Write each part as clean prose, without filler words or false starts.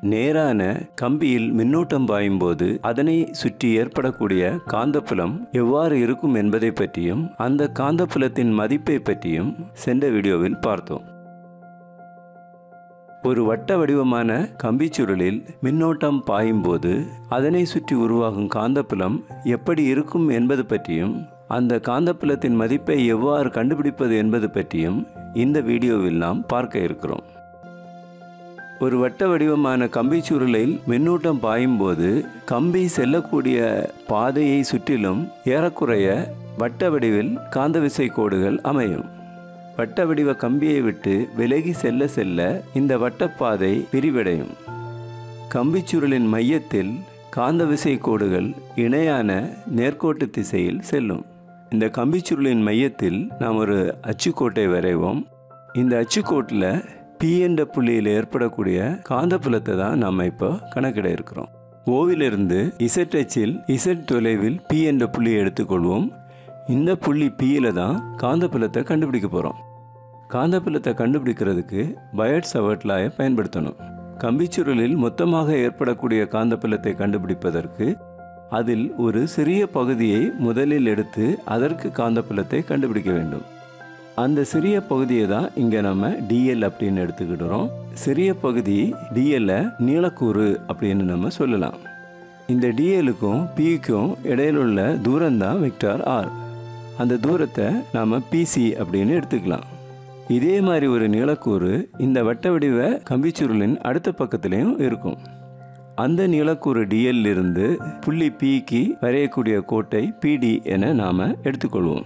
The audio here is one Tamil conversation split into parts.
நேரான கம்பியில் மின்னூட்டம் பாயும்போது அதனை சுற்றி ஏற்படக்கூடிய காந்தப்புலம் எவ்வாறு இருக்கும் என்பதை பற்றியும் அந்த காந்தப்புலத்தின் மதிப்பை பற்றியும் சென்ற வீடியோவில் பார்த்தோம். ஒரு வட்ட வடிவமான கம்பிச்சுருளில் மின்னோட்டம் பாயும்போது அதனை சுற்றி உருவாகும் காந்தப்புலம் எப்படி இருக்கும் என்பது பற்றியும் அந்த காந்தப்புலத்தின் மதிப்பை எவ்வாறு கண்டுபிடிப்பது என்பது பற்றியும் இந்த வீடியோவில் நாம் பார்க்க இருக்கிறோம். ஒரு வட்ட வடிவமான கம்பிச்சுருளில் மின்னூட்டம் பாயும்போது கம்பி செல்லக்கூடிய பாதையை சுற்றிலும் ஏறக்குறைய வட்ட வடிவில் காந்தவிசை கோடுகள் அமையும். வட்ட வடிவ கம்பியை விட்டு விலகி செல்ல செல்ல இந்த வட்டப்பாதை விரிவடையும். கம்பிச்சுருளின் மையத்தில் காந்தவிசை கோடுகள் இணையான நேர்கோட்டு திசையில் செல்லும். இந்த கம்பிச்சுருளின் மையத்தில் நாம் ஒரு அச்சுக்கோட்டை வரைவோம். இந்த அச்சுக்கோட்டில் P என்ற புள்ளியில் ஏற்படக்கூடிய காந்தப்புலத்தை தான் நாம் இப்போ கணக்கிட இருக்கிறோம். ஓவிலிருந்து Z அச்சில் Z தொலைவில் P என்ற புள்ளியை எடுத்துக்கொள்வோம். இந்த புள்ளி Pயில் தான் காந்தப்புலத்தை கண்டுபிடிக்க போகிறோம். காந்தப்புலத்தை கண்டுபிடிக்கிறதுக்கு பயோட்-சாவர்ட் லாயை பயன்படுத்தணும். கம்பிச்சுருளில் மொத்தமாக ஏற்படக்கூடிய காந்தப்புலத்தை கண்டுபிடிப்பதற்கு அதில் ஒரு சிறிய பகுதியை முதலில் எடுத்து அதற்கு காந்தப்புலத்தை கண்டுபிடிக்க வேண்டும். அந்த சிறிய பகுதியை தான் இங்கே நம்ம dl அப்படின்னு எடுத்துக்கிடுறோம். சிறிய பகுதி dl நீளக்கூறு அப்படின்னு நம்ம சொல்லலாம். இந்த dlக்கும் Pக்கும் இடையிலுள்ள தூரம்தான் வெக்டார் r. அந்த தூரத்தை நாம் PC அப்படின்னு எடுத்துக்கலாம். இதே மாதிரி ஒரு நீளக்கூறு இந்த வட்ட வடிவ கம்பிச்சுருளின் அடுத்த பக்கத்திலையும் இருக்கும். அந்த நீளக்கூறு dl இருந்து புள்ளி Pக்கு வரையக்கூடிய கோட்டை PD என நாம் எடுத்துக்கொள்வோம்.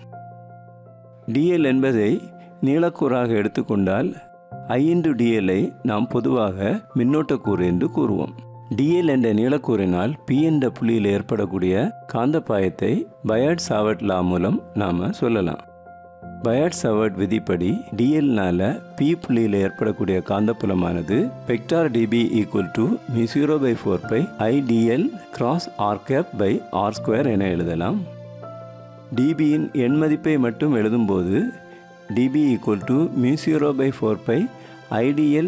dl என்பதை நீளக்கூறாக எடுத்துக்கொண்டால் I×dl நாம் பொதுவாக மின்னோட்டக்கூறு என்று கூறுவோம். dl என்ற நீளக்கூறினால் P என்ற புள்ளியில் ஏற்படக்கூடிய காந்தப்பாயத்தை பயோட்-சாவர்ட் லா மூலம் நாம் சொல்லலாம். பயோட்-சாவர்ட் விதிப்படி dlனால P புள்ளியில் ஏற்படக்கூடிய காந்தப்புலமானது வெக்டார் dB = μ0/4π I/dl × r⁻r² என எழுதலாம். dBயின் எண் மதிப்பை மட்டும் எழுதும்போது dB = μ0/4π I/dl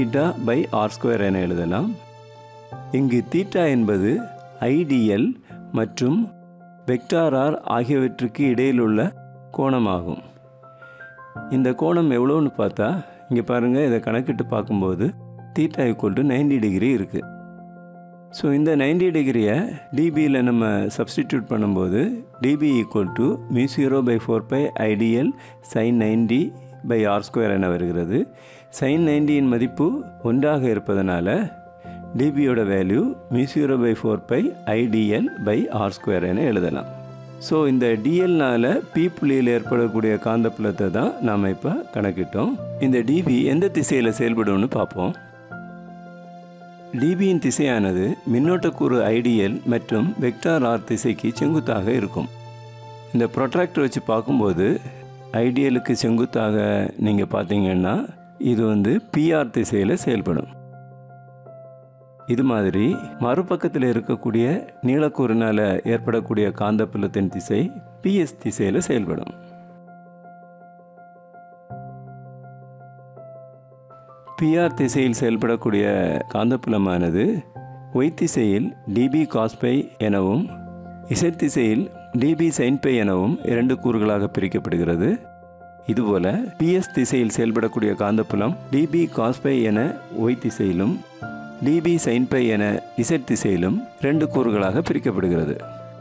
sin θ/r² என எழுதலாம். இங்கு தீட்டா என்பது I/dl மற்றும் வெக்டார் r ஆகியவற்றுக்கு இடையிலுள்ள கோணமாகும். இந்த கோணம் எவ்வளோன்னு பார்த்தா இங்கே பாருங்கள், இதை கணக்கிட்டு பார்க்கும்போது தீட்டா = 90 டிகிரி இருக்குது. ஸோ இந்த 90 டிகிரியை dBயில் நம்ம சப்ஸ்டிடியூட் பண்ணும்போது dB = μ0/4π I/dl sin 90/r² என வருகிறது. sin 90யின் மதிப்பு 1ஆக இருப்பதனால dBயோட வேல்யூ μ0/4π I/dl/r² என எழுதலாம். ஸோ இந்த dlனால P புள்ளியில் ஏற்படக்கூடிய காந்தப்புலத்தை தான் நாம் இப்போ கணக்கிட்டோம். இந்த dB எந்த திசையில் செயல்படும்னு பார்ப்போம். dBயின் திசையானது மின்னோட்டக்கூறு I/dl மற்றும் வெக்டார் r திசைக்கு செங்குத்தாக இருக்கும். இந்த ப்ரொட்ராக்டர் வச்சு பார்க்கும்போது I/dlக்கு செங்குத்தாக நீங்கள் பார்த்தீங்கன்னா இது PR திசையில் செயல்படும். இது மாதிரி மறுபக்கத்தில் இருக்கக்கூடிய நீளக்கூறினால் ஏற்படக்கூடிய காந்தப்புலத்தின் திசை PS திசையில் செயல்படும். PR திசையில் செயல்படக்கூடிய காந்தப்புலமானது Y திசையில் dB cos π எனவும் Z திசையில் dB sin π எனவும் 2 கூறுகளாக பிரிக்கப்படுகிறது. இதுபோல் PS திசையில் செயல்படக்கூடிய காந்தப்புலம் dB cos π என Y திசையிலும் dB sin π என Z திசையிலும் 2 கூறுகளாக பிரிக்கப்படுகிறது.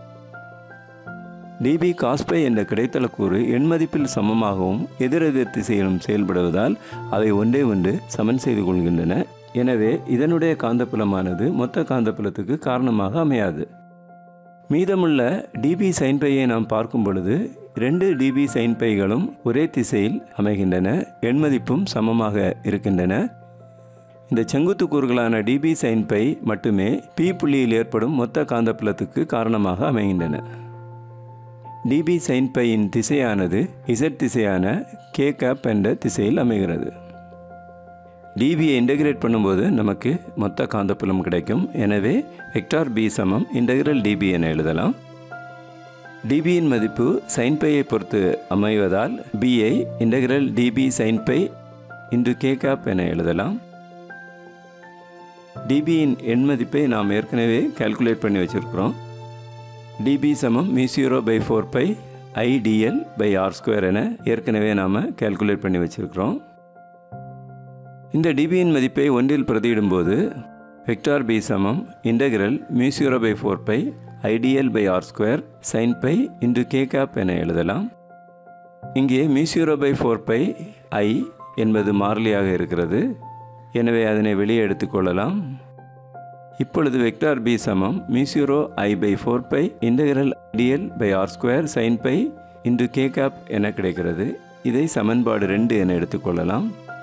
dB cos π என்ற கிடைத்தள கூறு எண்மதிப்பில் சமமாகவும் எதிரெதிர் திசையிலும் செயல்படுவதால் அவை ஒன்றை ஒன்று சமன் செய்து கொள்கின்றன. எனவே இதனுடைய காந்தப்புலமானது மொத்த காந்தப்புலத்துக்கு காரணமாக அமையாது. மீதமுள்ள dB sin πயை நாம் பார்க்கும் பொழுது 2 dB sin πகளும் ஒரே திசையில் அமைகின்றன, எண்மதிப்பும் சமமாக இருக்கின்றன. இந்த செங்குத்து கூறுகளான dB sin π மட்டுமே P புள்ளியில் ஏற்படும் மொத்த காந்தப்புலத்துக்கு காரணமாக அமைகின்றன. dB sin πயின் திசையானது Z திசையான k என்ற திசையில் அமைகிறது. dBயை இன்டகிரேட் பண்ணும்போது நமக்கு மொத்த காந்தப்புலம் கிடைக்கும். எனவே வெக்டார் B சமம் இன்டகிரல் dB என எழுதலாம். dBயின் மதிப்பு sin πயை பொறுத்து அமைவதால் Bயை இன்டகிரல் dB sin π k என எழுதலாம். டிபியின் எண் மதிப்பை நாம் ஏற்கனவே கால்குலேட் பண்ணி வச்சுருக்கிறோம். டிபி சமம் μ0/4π IdL/r² என ஏற்கனவே நாம் கால்குலேட் பண்ணி வச்சுருக்கிறோம். இந்த டிபியின் மதிப்பை ஒன்றில் பிரதியிடும்போது வெக்டார் பி சமம் இன்டகிரல் μ0/4π IdL/r² sin π × k என எழுதலாம். இங்கே μ0/4π I என்பது மாறிலியாக இருக்கிறது. எனவே அதனை வெளியே எடுத்துக்கொள்ளலாம். இப்பொழுது வெக்டார் பி சமம் μ0I/4π integral IdL/r² sin π × k என கிடைக்கிறது. இதை சமன்பாடு 2 என எடுத்துக்கொள்ளலாம்.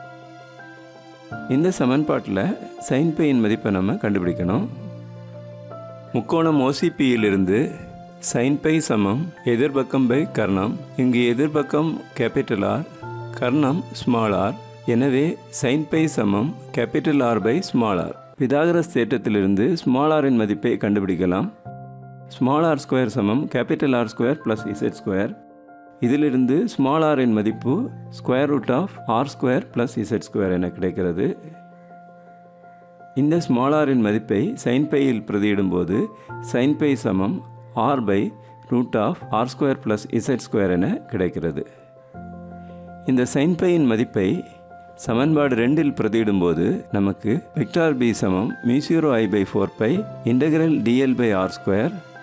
இந்த சமன்பாட்டில் sin π மதிப்பை நம்ம கண்டுபிடிக்கணும். முக்கோணம் OCPயிலிருந்து sin π சமம் எதிர்பக்கம் பை கர்ணம். இங்கு எதிர்பக்கம் கேபிட்டல் R, கர்ணம் ஸ்மால் r. எனவே sin π சமம் கேபிட்டல் R/r. பிதாகரஸ் தேற்றத்திலிருந்து ஸ்மால் r மதிப்பை கண்டுபிடிக்கலாம். ஸ்மால் r² சமம் கேபிட்டல் R² + z². இதிலிருந்து ஸ்மால் r மதிப்பு √r² + z² என கிடைக்கிறது. இந்த ஸ்மால் r மதிப்பை sin πயில் பிரதியிடும்போது sin π சமம் r/√r² + z² என கிடைக்கிறது. இந்த sin πயின் மதிப்பை சமன்பாடு 2இல் பிரதியிடும்போது நமக்கு வெக்டார் பி சமம் μ0I/4π integral dL/r²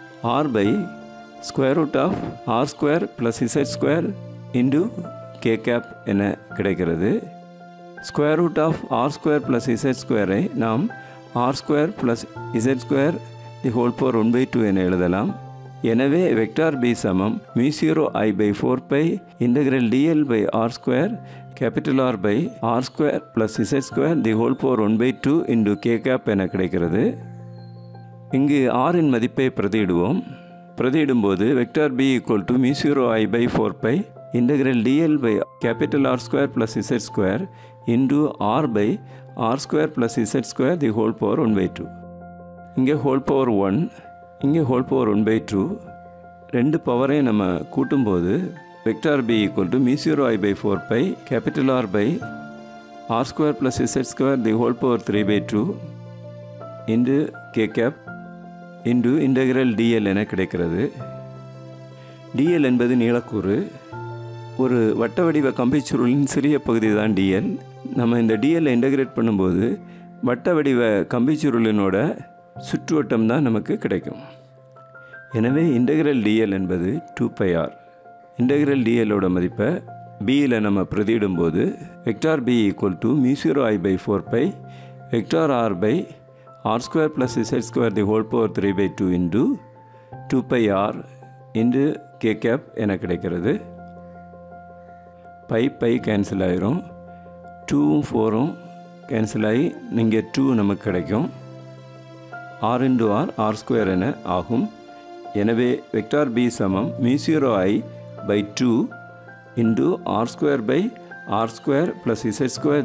r/√r² + z² × k என கிடைக்கிறது. √r² + z² நாம் r² + z² ½ என எழுதலாம். எனவே வெக்டார் பி சமம் μ0I/4π integral dL/r² R/r² + z² ½ k என கிடைக்கிறது. இங்கு r மதிப்பை பிரதியிடுவோம். பிரதியிடும்போது vector b μ0I/4π integral dL/R² + z² R/r² + z² ½ இங்கே ⁴1 இங்கே ⁴12 ரெண்டு பவரையும் நம்ம கூட்டும்போது vector b μ0I/4π R/r² + z² ½ k integral dl என கிடைக்கிறது. dl என்பது நீளக்கூறு. ஒரு வட்ட வடிவ கம்பிச்சுருளின் சிறிய பகுதி தான் dl. நம்ம இந்த dl இன்டகிரேட் பண்ணும்போது வட்ட வடிவ கம்பிச்சுருளினோட சுற்றுவட்டம் தான் நமக்கு கிடைக்கும். எனவே இன்டகிரல் dl என்பது 2πr. இன்டகிரல் dlோட மதிப்பை bயில் நம்ம பிரதியிடும்போது vector b μ0I/4π R/r² + z² ½ 2πr k என கிடைக்கிறது. பை கேன்சல் ஆயிரும். 2ம் 4ம் கேன்சல் ஆகி இங்கே 2 நமக்கு கிடைக்கும். r × r r² என ஆகும். எனவே வெக்டார் b சமம் μ0I/2 r² +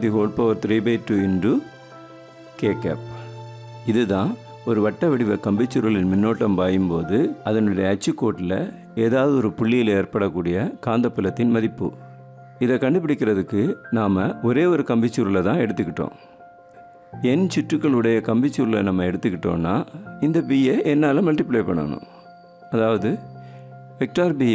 z² ½ k. இதுதான் ஒரு வட்ட வடிவ கம்பிச்சுருளின் மின்னோட்டம் பாயும்போது அதனுடைய அச்சுக்கோட்டில் ஏதாவது ஒரு புள்ளியில் ஏற்படக்கூடிய காந்தப்புலத்தின் மதிப்பு. இதை கண்டுபிடிக்கிறதுக்கு நாம் ஒரே ஒரு கம்பிச்சுருளை தான் எடுத்துக்கிட்டோம். n சுற்றுக்களுடைய கம்பிச்சுருளை நம்ம எடுத்துக்கிட்டோன்னா இந்த பியை என்னால் மல்டிப்ளை பண்ணணும். அதாவது vector b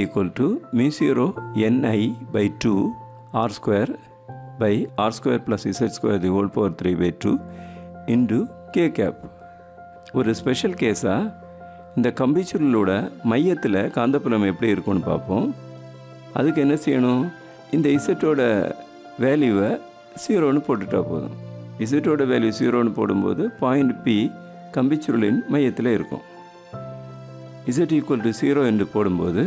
μ0NI/2 r² + z² ½ k. ஒரு ஸ்பெஷல் கேஸாக இந்த கம்பிச்சுருளோட மையத்தில் காந்தப்புலம் எப்படி இருக்கும்னு பார்ப்போம். அதுக்கு என்ன செய்யணும்? இந்த இசட்டோட வேல்யூவை 0ன்னு போட்டுட்டா போதும். இசட்டோட வேல்யூ 0ன்னு போடும்போது பாயிண்ட் P கம்பிச்சுருளின் மையத்தில் இருக்கும். z = 0 என்று போடும்போது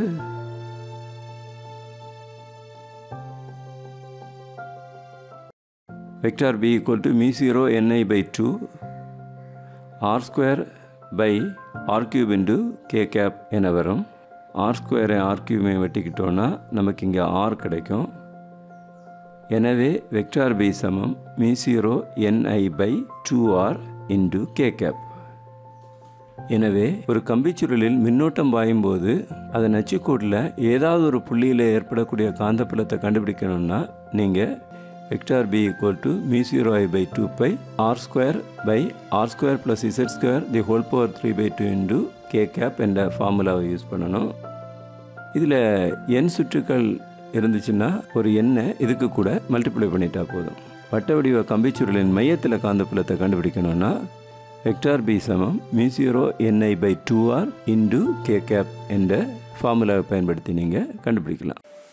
vector b μ0NI/2 r² r³ k என வரும். r² r³ வெட்டிக்கிட்டோன்னா நமக்கு இங்கே r கிடைக்கும். எனவே வெக்டார் b சமம் μ0NI/2r k. எனவே ஒரு கம்பிச்சுருளில் மின்னோட்டம் பாயும்போது அதன் அச்சுக்கோட்டில் ஏதாவது ஒரு புள்ளியில் ஏற்படக்கூடிய காந்தப்புலத்தை கண்டுபிடிக்கணும்னா நீங்கள் vector B equal to μ0i by 2 by R square by R square plus Z square the whole power 3/2 into K cap என்ற ஃபார்முலாவை யூஸ் பண்ணணும். இதில் n சுற்றுக்கள் இருந்துச்சுன்னா ஒரு எண்ணை இதுக்கு கூட மல்டிப்ளை பண்ணிட்டா போதும். வட்ட வடிவ கம்பிச்சுருளின் மையத்தில் காந்தப்புலத்தை கண்டுபிடிக்கணும்னா வெக்டார் பி சமம் μ0ni by 2r into K cap என்ற ஃபார்முலாவை பயன்படுத்தி நீங்கள் கண்டுபிடிக்கலாம்.